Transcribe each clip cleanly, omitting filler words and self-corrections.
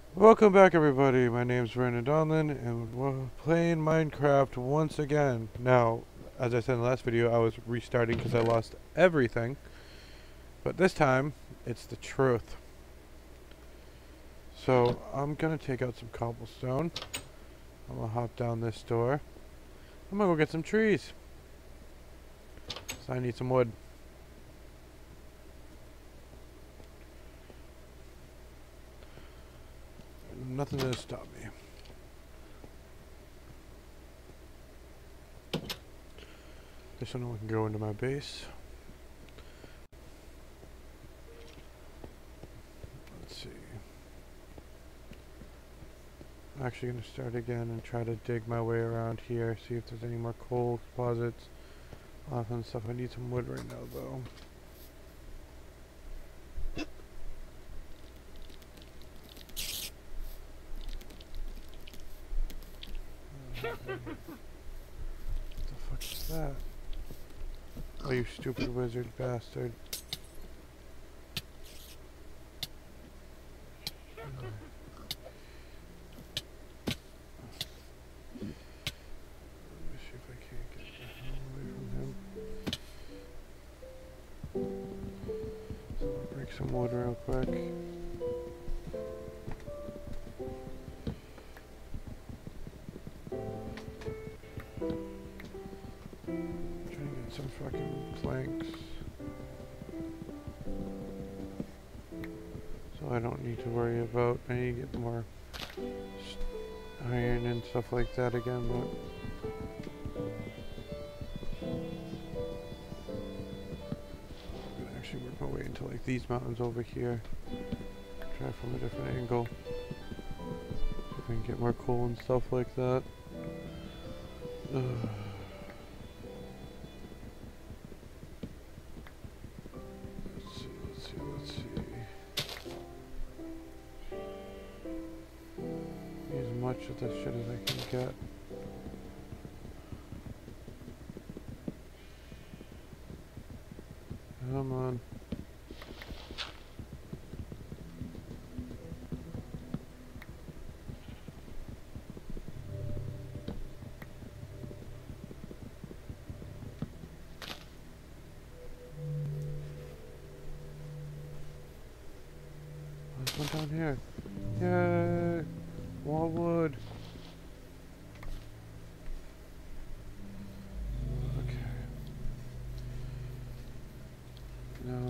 Welcome back, everybody. My name's Brandon Donlin, and we're playing Minecraft once again. Now, as I said in the last video, I was restarting because I lost everything. But this time, it's the truth. So, I'm going to take out some cobblestone. I'm going to hop down this door. I'm going to go get some trees. So I need some wood. Nothing's going to stop me. Just so no one can go into my base. Let's see. I'm actually going to start again and try to dig my way around here, see if there's any more coal deposits and stuff. I need some wood right now, though. What the fuck is that? Oh, you stupid wizard bastard. Let me see if I can't get the hell away from him. So I'll break some wood real quick. Trying to get some fucking planks. So I don't need to worry about, I need to get more iron and stuff like that again, but I'm gonna actually work my way into like these mountains over here. Try from a different angle. See if I can get more coal and stuff like that. Let's see. Need as much of this shit as I can get. Come on. There's one down here. Yay! Wallwood. Okay. No.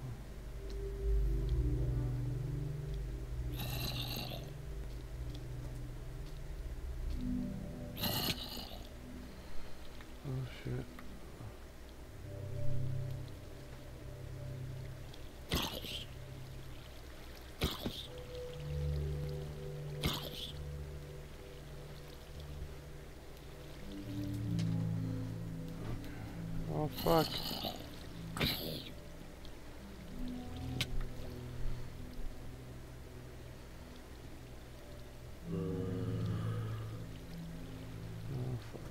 Oh shit. Oh fuck. Oh fuck.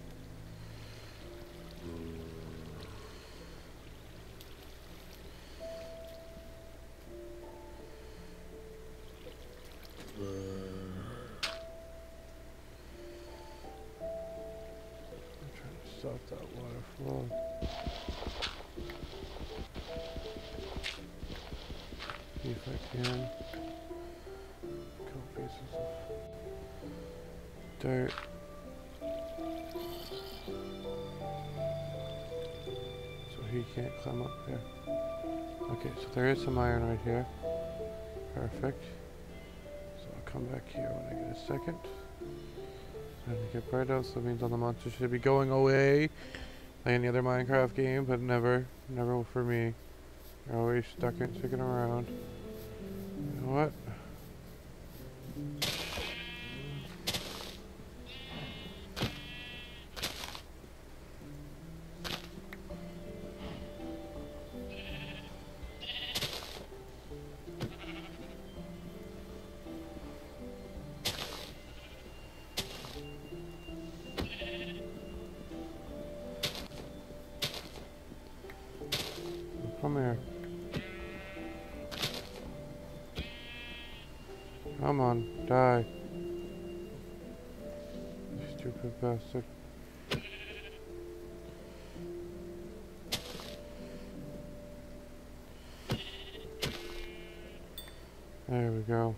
I'm trying to stop that water flow. See if I can. Couple pieces of dirt. So he can't climb up there. Okay, so there is some iron right here. Perfect. So I'll come back here when I get a second. And get bright out, so that means all the monsters should be going away. Like any other Minecraft game, but never for me. They're always sticking around. You know what? Come here. Come on, die. Stupid bastard. There we go.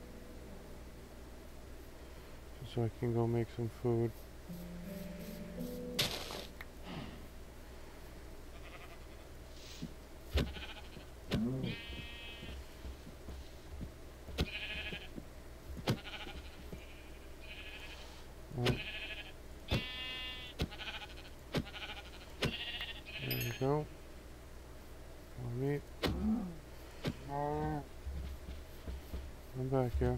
Just so I can go make some food. Right. There we go. More meat. I'm back here.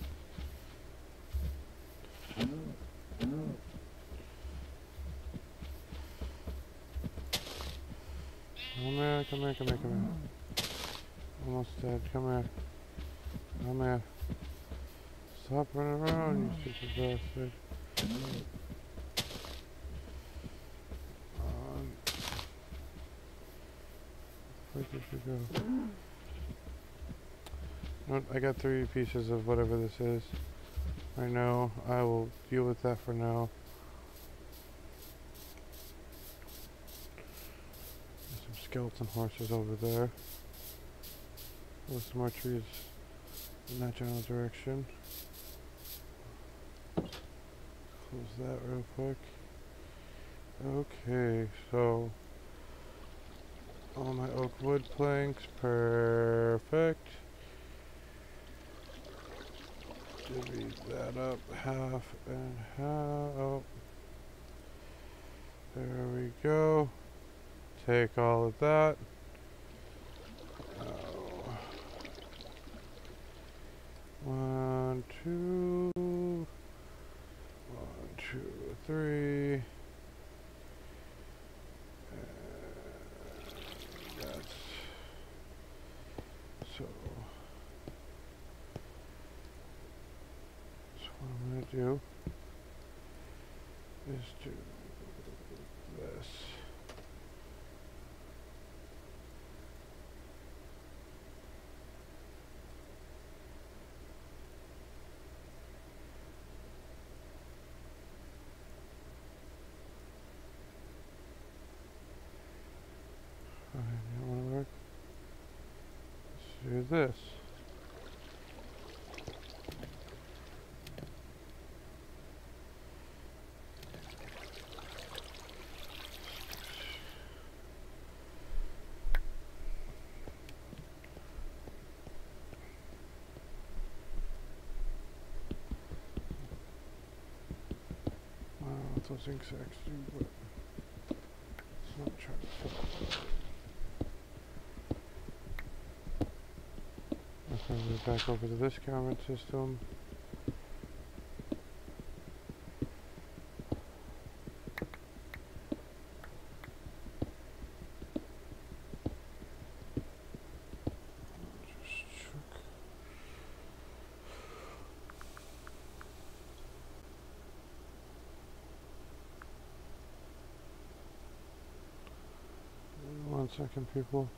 Come here, come here, come here, come here. Almost dead. Come here. Come here. Stop running around, you stupid bastard. Where did you go? No, I got 3 pieces of whatever this is. Right now, I will deal with that for now. There's some skeleton horses over there. With some more trees in that general direction. Close that real quick. Okay, so all my oak wood planks, perfect. Divvy that up half and half. Oh. There we go. Take all of that. Oh. 1, 2. 1, 2, 3. And that's so. What I'm going to do is do this. Alright, that want to work? Let's do this. Those insects do, but let's not try to fill it. Okay, we're back over to this camera system. Just check. One second, people.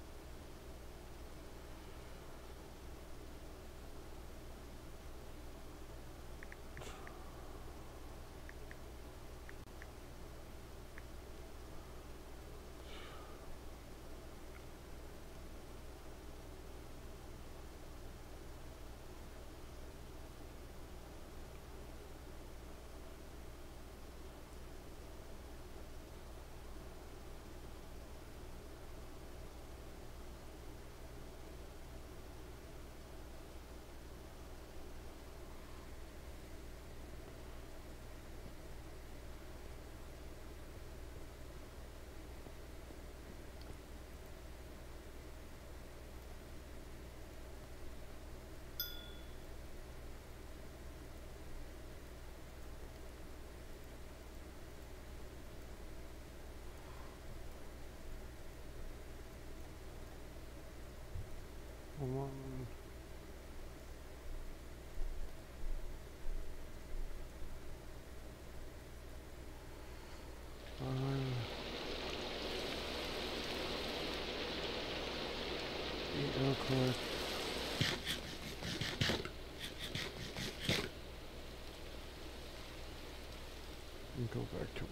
and go back to work.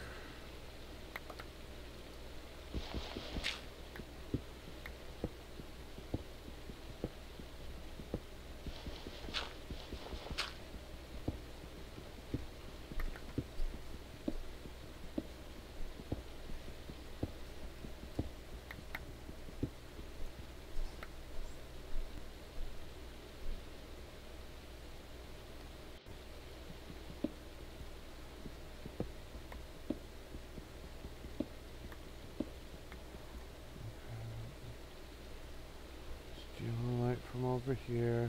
Steal light from over here.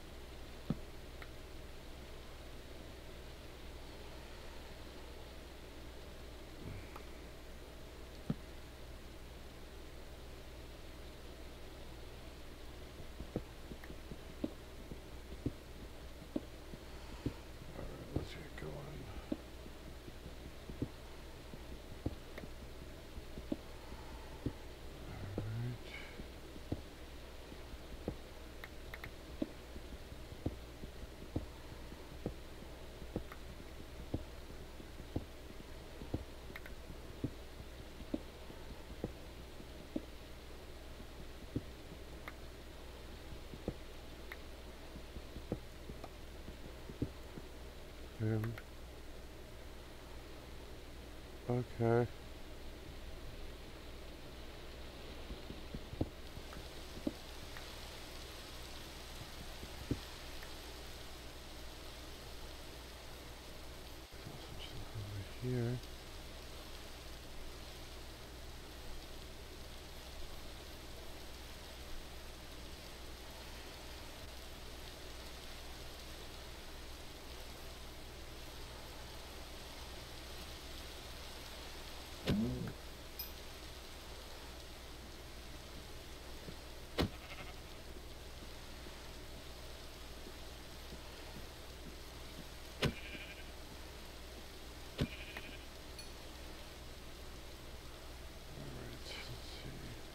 Alright, let's get going. Alright. Okay. Over here. Alright, let's see.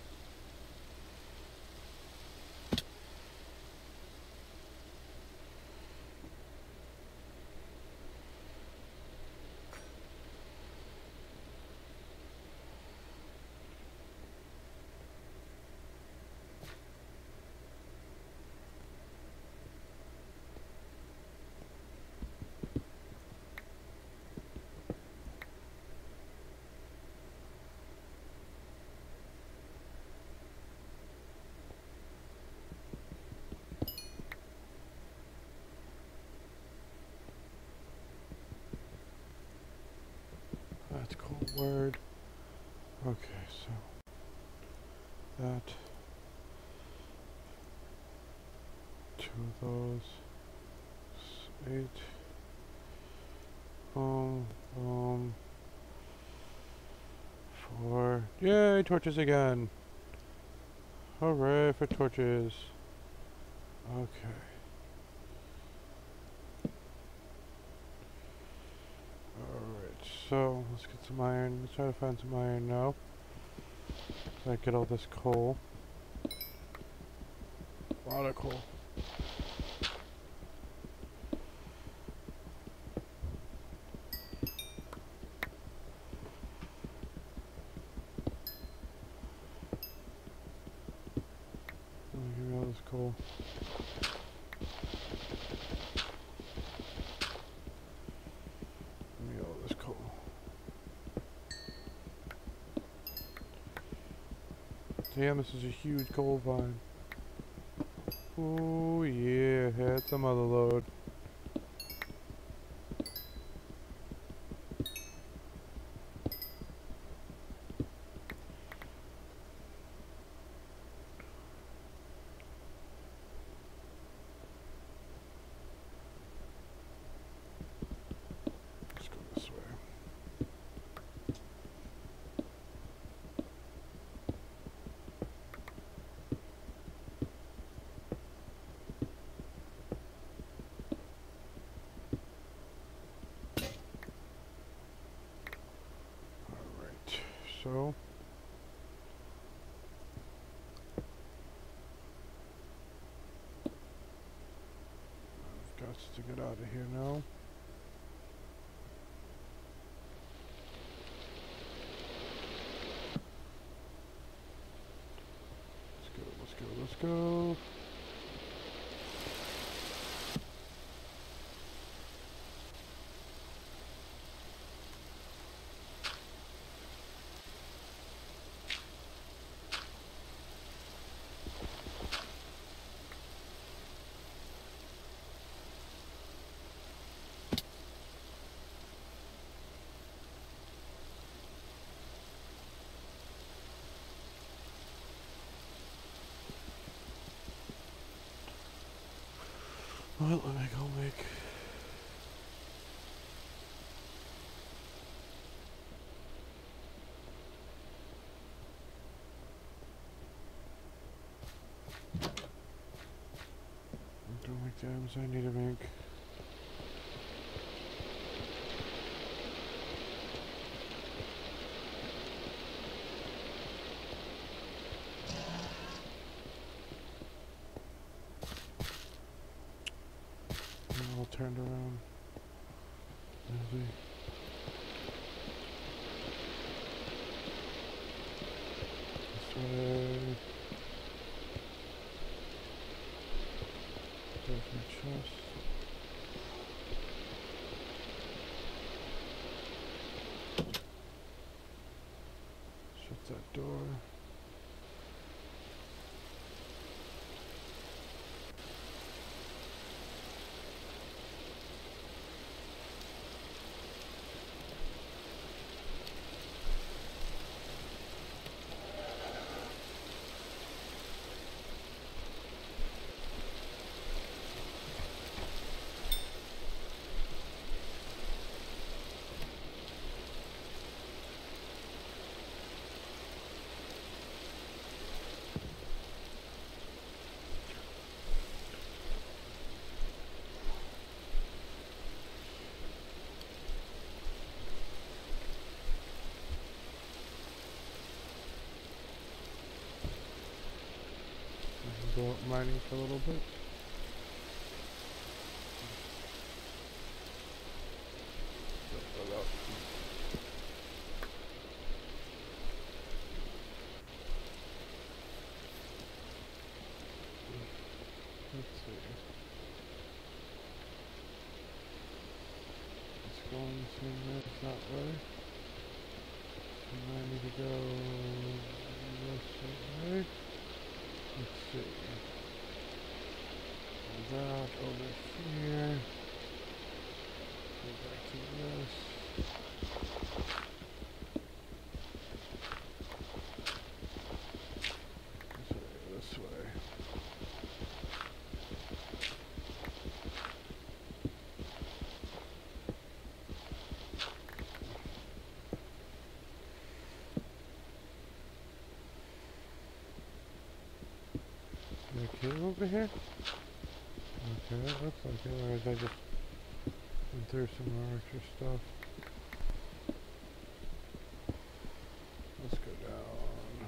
That's a cool word. Okay, so that, two of those, 8, boom, boom, 4, yay, torches again. Hooray for torches. Okay. Alright, so let's get some iron. Let's try to find some iron now. So I get all this coal. A lot of coal. Give me all this coal. Give me all this coal. Damn, this is a huge coal vine. Oh yeah, had some other load. Let's go this way. Alright, so I've got to get out of here now. Well, let me go make... Don't make the items I need to make. All turned around. Maybe. This way. There's my chest. Shut that door. Go up mining for a little bit. Let's see. Let's go in the same way, that way. And I need to go this way. Let's see. That over here. Go back to this. This way. Is there a cave over here? Okay, that looks like it. Otherwise I just went through some more extra stuff. Let's go down.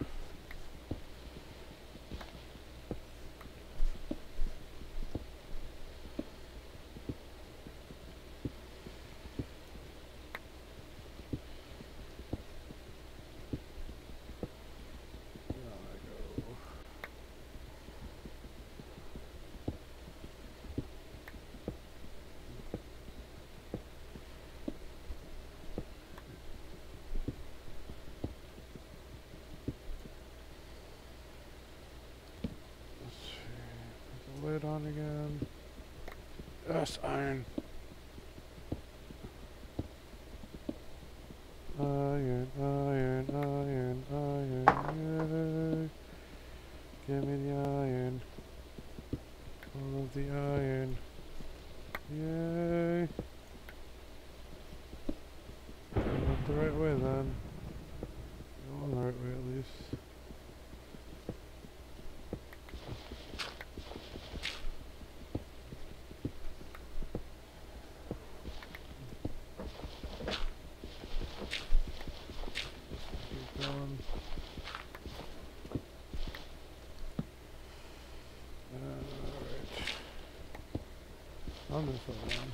Down I go. Lid on again. Yes, iron. Iron, iron, iron, iron, yay. Give me the iron. All of the iron. Yay. I went the right way then. Going the right way at least. Going. Alright. On this one.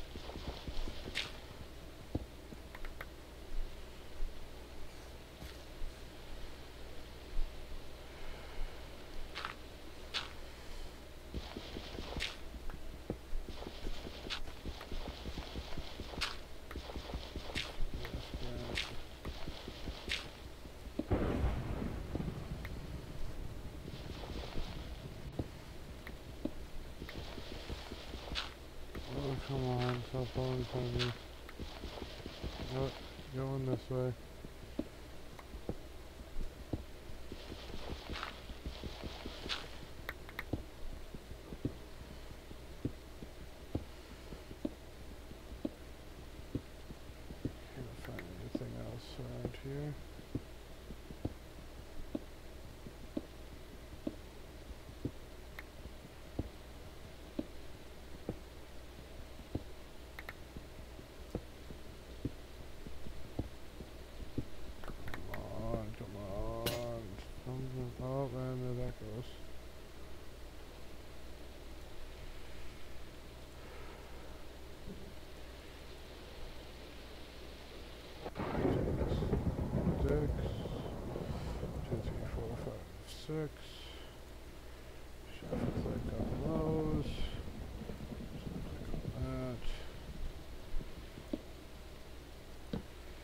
Oh, come on, stop falling from me. Nope, going this way. 6. Shuffle click on those. Click on that.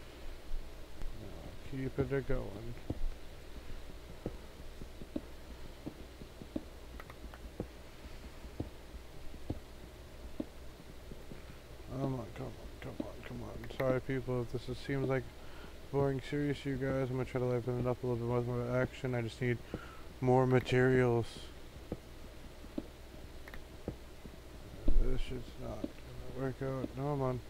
Now keep it going. Come on, come on, come on, come on. Sorry people if this seems like boring series to you guys. I'm gonna try to liven it up a little bit more action. I just need more materials. This shit's not gonna work out. No, come on.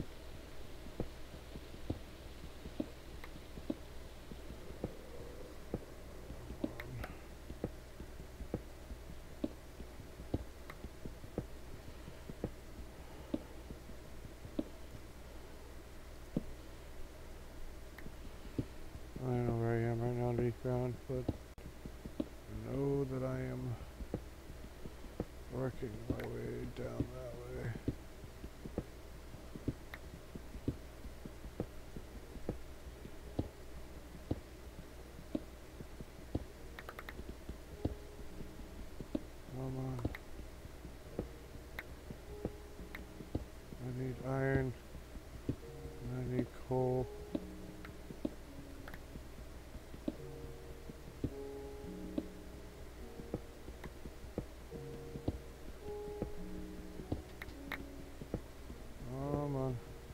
I don't know where I am right now underneath ground, but I know that I am working my way down that way. Come on. I need iron. And I need coal. Come on.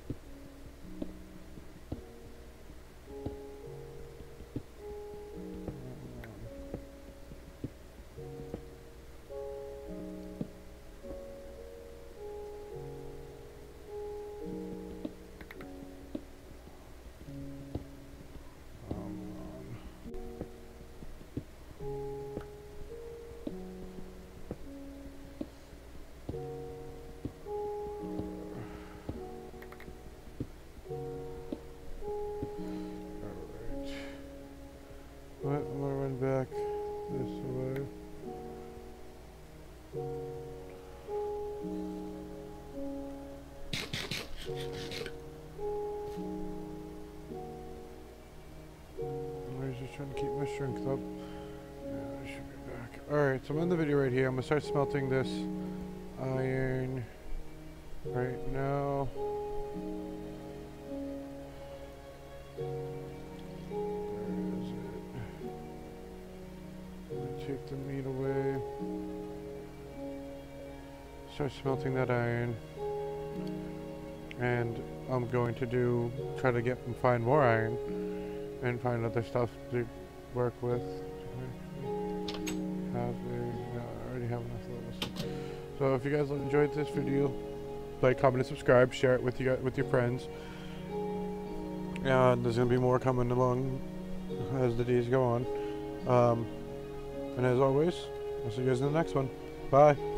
I'm gonna run back this way. I'm just trying to keep my strength up. Yeah, I should be back. Alright, so I'm in the video right here. I'm gonna start smelting this iron right now. Take the meat away. Start smelting that iron. And I'm going to try to find more iron and find other stuff to work with. No, I already have enough levels. So if you guys enjoyed this video, like, comment, and subscribe. Share it with your friends. And there's gonna be more coming along as the days go on. And as always, I'll see you guys in the next one. Bye.